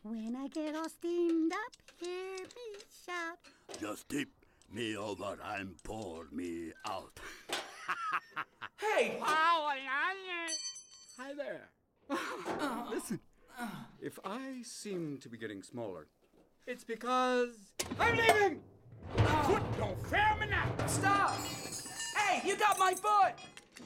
When I get all steamed up, hear me shout. Just tip me over and pour me out. Hey! Hi there. Listen, if I seem to be getting smaller, it's because I'm leaving! Foot don't fair me now! Stop! Hey, you got my foot!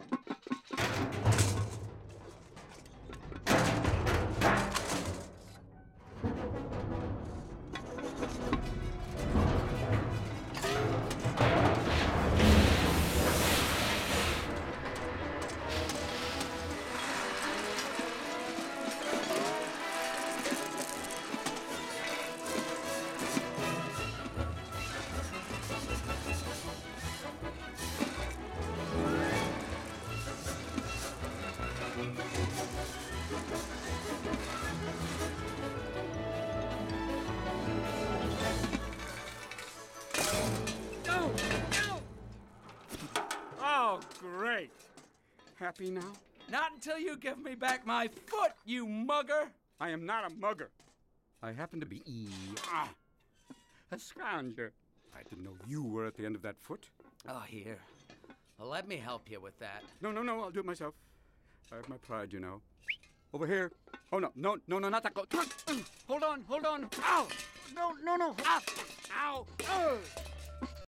Oh, great. Happy now? Not until you give me back my foot, you mugger! I am not a mugger. I happen to be a scrounger. I didn't know you were at the end of that foot. Oh, here. Well, let me help you with that. No, I'll do it myself. I have my pride, you know. Over here. Oh, no, not that close. Hold on. Ow! No. Ow! Ow!